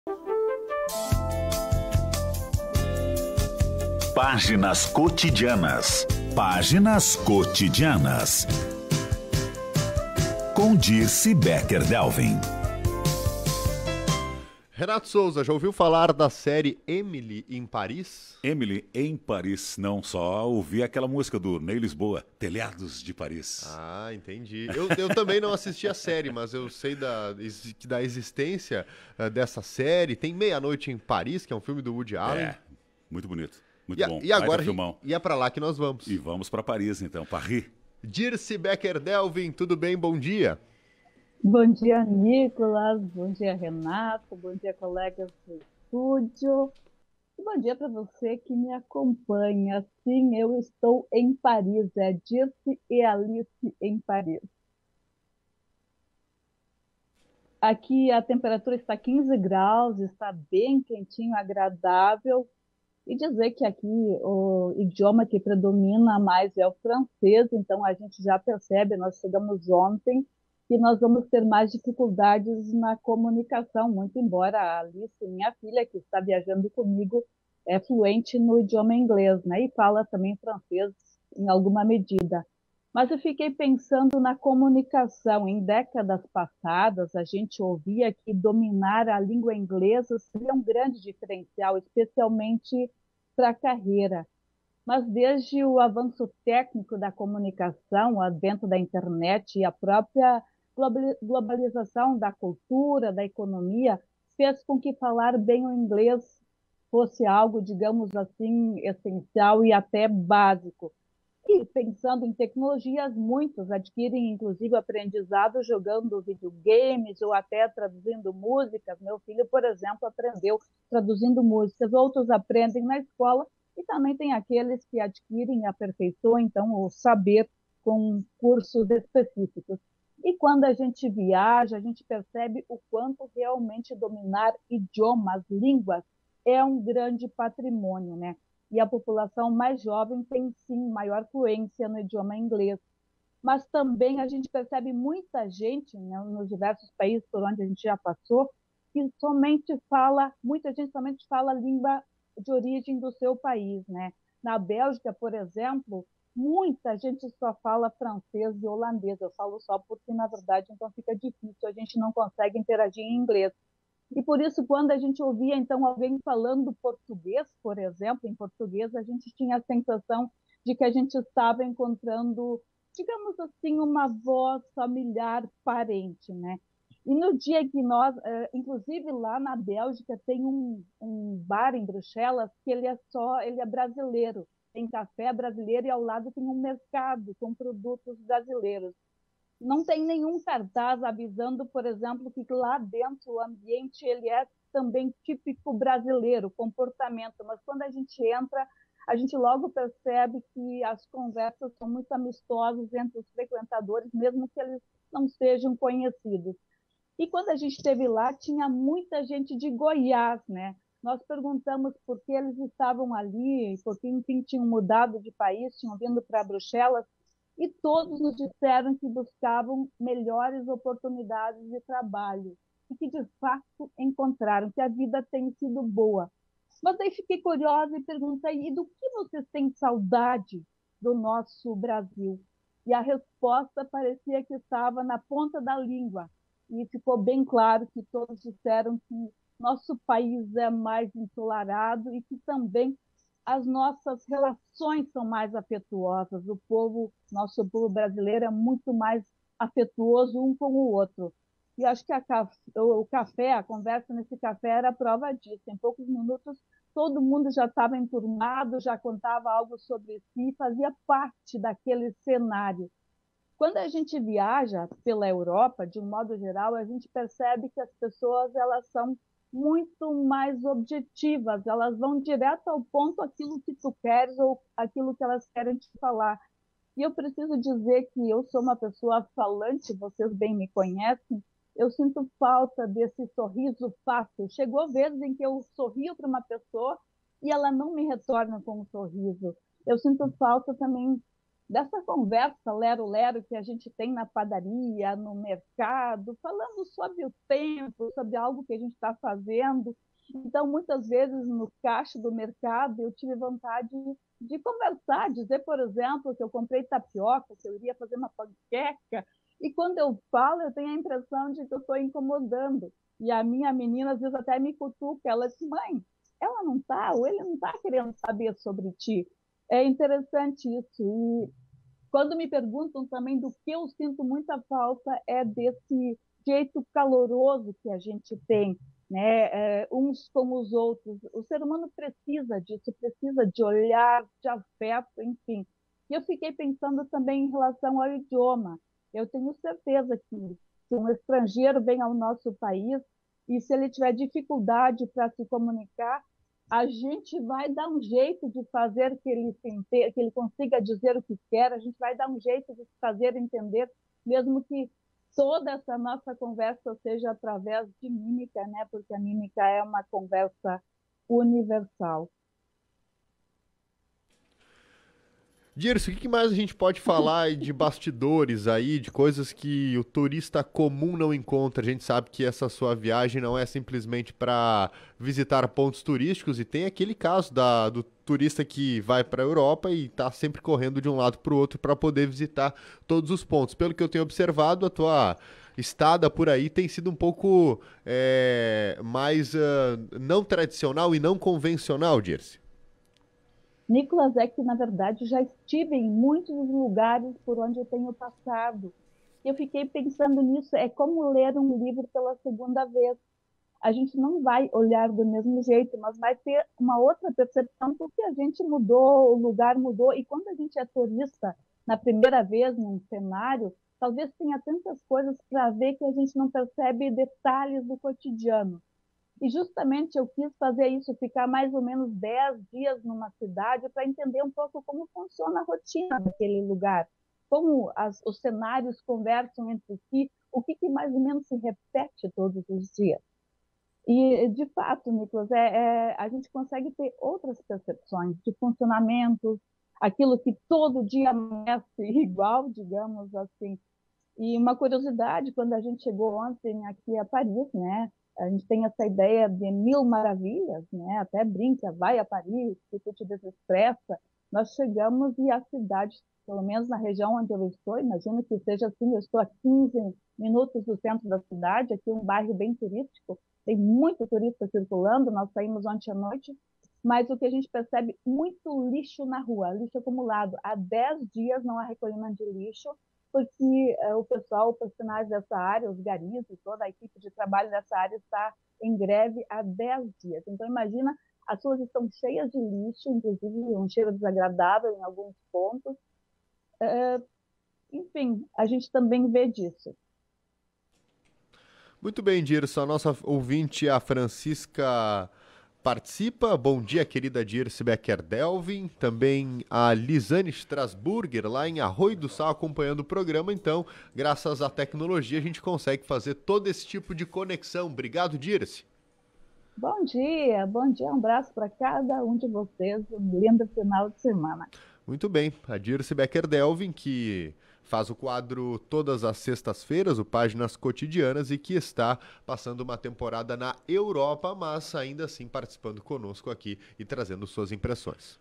Páginas cotidianas. Páginas cotidianas. Com Dirce Becker-Delvin. Renato Souza, já ouviu falar da série Emily em Paris? Emily em Paris, não só ouvi aquela música do Ney Lisboa, Telhados de Paris. Ah, entendi. Eu também não assisti a série, mas eu sei da existência dessa série. Tem Meia-Noite em Paris, que é um filme do Woody Allen. É, muito bonito, muito bom. E agora, filmão. E é pra lá que nós vamos. E vamos para Paris, então, Paris. Dirce Becker-Delvin, tudo bem? Bom dia. Bom dia, Nicolas. Bom dia, Renato. Bom dia, colegas do estúdio. E bom dia para você que me acompanha. Sim, eu estou em Paris. É Dirce e Alice em Paris. Aqui a temperatura está 15 graus, está bem quentinho, agradável. E dizer que aqui o idioma que predomina mais é o francês, então a gente já percebe, nós chegamos ontem, que nós vamos ter mais dificuldades na comunicação, muito embora a Alice, minha filha, que está viajando comigo, é fluente no idioma inglês, né? E fala também francês em alguma medida. Mas eu fiquei pensando na comunicação. Em décadas passadas, a gente ouvia que dominar a língua inglesa seria um grande diferencial, especialmente para a carreira. Mas desde o avanço técnico da comunicação, o advento da internet e a própria globalização da cultura, da economia, fez com que falar bem o inglês fosse algo, digamos assim, essencial e até básico. E pensando em tecnologias, muitos adquirem, inclusive, aprendizado jogando videogames ou até traduzindo músicas. Meu filho, por exemplo, aprendeu traduzindo músicas. Outros aprendem na escola e também tem aqueles que adquirem e aperfeiçoam, então, o saber com cursos específicos. E quando a gente viaja, a gente percebe o quanto realmente dominar idiomas, línguas, é um grande patrimônio, né? E a população mais jovem tem, sim, maior fluência no idioma inglês. Mas também a gente percebe muita gente, né, nos diversos países por onde a gente já passou, que muita gente somente fala a língua de origem do seu país, né? Na Bélgica, por exemplo, muita gente só fala francês e holandês. Eu falo só porque, na verdade, então fica difícil, a gente não consegue interagir em inglês. E por isso, quando a gente ouvia, então, alguém falando português, por exemplo, em português, a gente tinha a sensação de que a gente estava encontrando, digamos assim, uma voz familiar, parente, né? E no dia que nós, inclusive lá na Bélgica, tem um bar em Bruxelas que ele é brasileiro, tem café brasileiro e ao lado tem um mercado com produtos brasileiros. Não tem nenhum cartaz avisando, por exemplo, que lá dentro o ambiente ele é também típico brasileiro, comportamento, mas quando a gente entra, a gente logo percebe que as conversas são muito amistosas entre os frequentadores, mesmo que eles não sejam conhecidos. E quando a gente esteve lá, tinha muita gente de Goiás, né? Nós perguntamos por que eles estavam ali, porque, enfim, tinham mudado de país, tinham vindo para Bruxelas, e todos nos disseram que buscavam melhores oportunidades de trabalho e que, de fato, encontraram, que a vida tem sido boa. Mas aí fiquei curiosa e perguntei, e do que vocês têm saudade do nosso Brasil? E a resposta parecia que estava na ponta da língua. E ficou bem claro que todos disseram que nosso país é mais ensolarado e que também as nossas relações são mais afetuosas. Nosso povo brasileiro é muito mais afetuoso um com o outro. E acho que o café, a conversa nesse café era a prova disso. Em poucos minutos, todo mundo já estava enturmado, já contava algo sobre si, fazia parte daquele cenário. Quando a gente viaja pela Europa, de um modo geral, a gente percebe que as pessoas elas são muito mais objetivas, elas vão direto ao ponto aquilo que tu queres ou aquilo que elas querem te falar. E eu preciso dizer que eu sou uma pessoa falante, vocês bem me conhecem, eu sinto falta desse sorriso fácil. Chegou vezes em que eu sorrio para uma pessoa e ela não me retorna com um sorriso. Eu sinto falta também dessa conversa lero-lero que a gente tem na padaria, no mercado, falando sobre o tempo, sobre algo que a gente está fazendo. Então, muitas vezes, no caixa do mercado, eu tive vontade de conversar, dizer, por exemplo, que eu comprei tapioca, que eu iria fazer uma panqueca, e quando eu falo, eu tenho a impressão de que eu estou incomodando. E a minha menina, às vezes, até me cutuca, ela diz, mãe, ela não está, ou ele não está querendo saber sobre ti. É interessante isso. E quando me perguntam também do que eu sinto muita falta é desse jeito caloroso que a gente tem, né? Uns com os outros. O ser humano precisa disso, precisa de olhar, de afeto, enfim. E eu fiquei pensando também em relação ao idioma. Eu tenho certeza que se um estrangeiro vem ao nosso país e se ele tiver dificuldade para se comunicar, a gente vai dar um jeito de fazer que ele consiga dizer o que quer, a gente vai dar um jeito de fazer entender, mesmo que toda essa nossa conversa seja através de mímica, né? Porque a mímica é uma conversa universal. Dirce, o que mais a gente pode falar de bastidores aí, de coisas que o turista comum não encontra? A gente sabe que essa sua viagem não é simplesmente para visitar pontos turísticos e tem aquele caso do turista que vai para a Europa e está sempre correndo de um lado para o outro para poder visitar todos os pontos. Pelo que eu tenho observado, a tua estada por aí tem sido um pouco mais não tradicional e não convencional, Dirce. Nicolas, é que, na verdade, já estive em muitos lugares por onde eu tenho passado. Eu fiquei pensando nisso, é como ler um livro pela segunda vez. A gente não vai olhar do mesmo jeito, mas vai ter uma outra percepção, porque a gente mudou, o lugar mudou, e quando a gente é turista, na primeira vez, num cenário, talvez tenha tantas coisas para ver que a gente não percebe detalhes do cotidiano. E justamente eu quis fazer isso, ficar mais ou menos 10 dias numa cidade para entender um pouco como funciona a rotina daquele lugar, como os cenários conversam entre si, o que mais ou menos se repete todos os dias. E, de fato, Nicolas, a gente consegue ter outras percepções de funcionamento, aquilo que todo dia amanhece igual, digamos assim. E uma curiosidade, quando a gente chegou ontem aqui a Paris, né? A gente tem essa ideia de mil maravilhas, né? Até brinca, vai a Paris, se tu te desestressa. Nós chegamos e a cidade, pelo menos na região onde eu estou, imagino que seja assim, eu estou a 15 minutos do centro da cidade, aqui é um bairro bem turístico, tem muito turista circulando, nós saímos ontem à noite, mas o que a gente percebe, muito lixo na rua, lixo acumulado. Há 10 dias não há recolhimento de lixo, porque o pessoal, os profissionais dessa área, os garis e toda a equipe de trabalho dessa área está em greve há 10 dias. Então, imagina, as ruas estão cheias de lixo, inclusive um cheiro desagradável em alguns pontos. Enfim, a gente também vê disso. Muito bem, Dirce. A nossa ouvinte, a Francisca, participa. Bom dia, querida Dirce Becker-Delvin. Também a Lisane Strasburger, lá em Arroio do Sal, acompanhando o programa. Então, graças à tecnologia, a gente consegue fazer todo esse tipo de conexão. Obrigado, Dirce. Bom dia, um abraço para cada um de vocês. Um lindo final de semana. Muito bem. A Dirce Becker-Delvin, que faz o quadro todas as sextas-feiras, o Páginas Cotidianas, e que está passando uma temporada na Europa, mas ainda assim participando conosco aqui e trazendo suas impressões.